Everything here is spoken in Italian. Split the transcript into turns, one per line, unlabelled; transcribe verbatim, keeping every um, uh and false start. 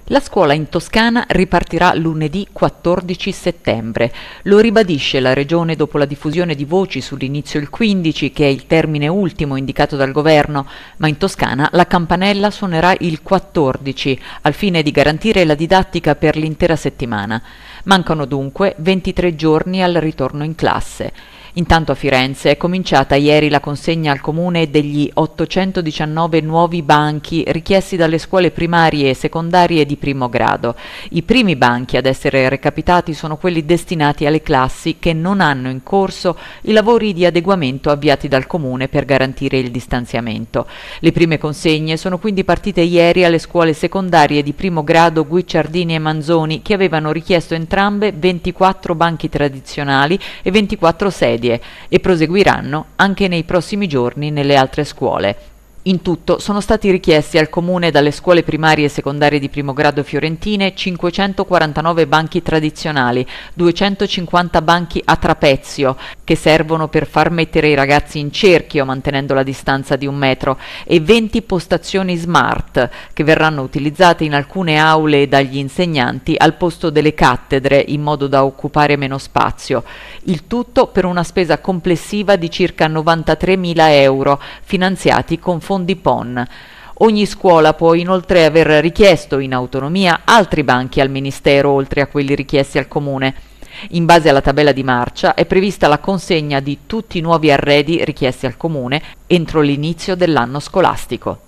La scuola in Toscana ripartirà lunedì quattordici settembre. Lo ribadisce la Regione dopo la diffusione di voci sull'inizio il quindici, che è il termine ultimo indicato dal governo, ma in Toscana la campanella suonerà il quattordici, al fine di garantire la didattica per l'intera settimana. Mancano dunque ventitré giorni al ritorno in classe. Intanto a Firenze è cominciata ieri la consegna al Comune degli ottocentodiciannove nuovi banchi richiesti dalle scuole primarie e secondarie di primo grado. I primi banchi ad essere recapitati sono quelli destinati alle classi che non hanno in corso i lavori di adeguamento avviati dal Comune per garantire il distanziamento. Le prime consegne sono quindi partite ieri alle scuole secondarie di primo grado Guicciardini e Manzoni, che avevano richiesto entrambe ventiquattro banchi tradizionali e ventiquattro sedie, e proseguiranno anche nei prossimi giorni nelle altre scuole. In tutto sono stati richiesti al Comune dalle scuole primarie e secondarie di primo grado fiorentine cinquecentoquarantanove banchi tradizionali, duecentocinquanta banchi a trapezio, che servono per far mettere i ragazzi in cerchio mantenendo la distanza di un metro, e venti postazioni smart, che verranno utilizzate in alcune aule dagli insegnanti al posto delle cattedre, in modo da occupare meno spazio. Il tutto per una spesa complessiva di circa novantatremila euro, finanziati con fondi Fondi P O N. Ogni scuola può inoltre aver richiesto in autonomia altri banchi al Ministero oltre a quelli richiesti al Comune. In base alla tabella di marcia è prevista la consegna di tutti i nuovi arredi richiesti al Comune entro l'inizio dell'anno scolastico.